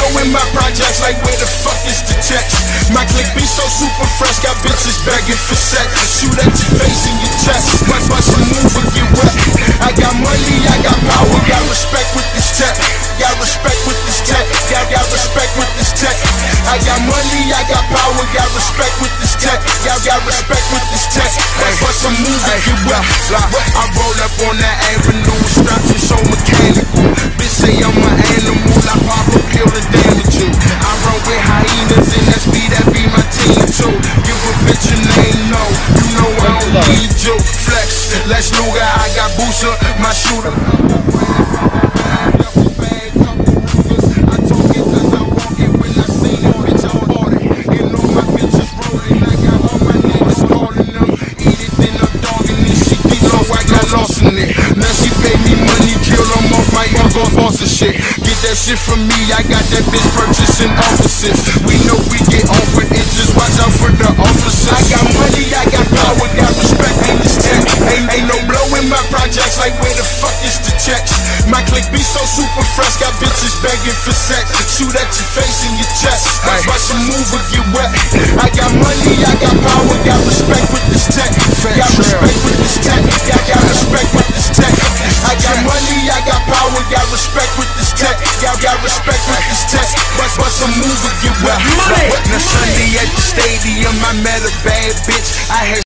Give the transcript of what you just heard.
in my projects like where the fuck is the checks? My clique be so super fresh, got bitches begging for sex. Shoot at your face and your chest, bust a move or get wet. I got money, I got power, got respect with this tech. Got respect with this tech, got respect with this tech. I got money, I got power, got respect with this tech. Got respect with this tech. Bust a move or get wet. I roll up on that avenue, straps are so mechanical. Bitch say I'm an animal, I pop a pill and damage you. I run with hyenas and that's that be my team too. Give a bitch a name, no, you know I don't need you. Flex, let's Luger, I got Booster, my shooter. Now she pay me money, kill them off my ego, boss and shit. Get that shit from me, I got that bitch purchasing offices. We know we get off with it, just watch out for the officers. I got money, I got power, got respect, ain't this tech. Ain't no blow in my projects, like where the fuck is the checks? My clique be so super fresh, got bitches begging for sex. Shoot at your face and your chest, bust a move or get wet. I got money, I got power, got respect with this tech. Got respect with this tech, got respect with this tech. I got money, I got power, got respect with this tech. Got respect with this tech. Bust a move or get wet. Now Sunday at the stadium, I met a bad bitch. I had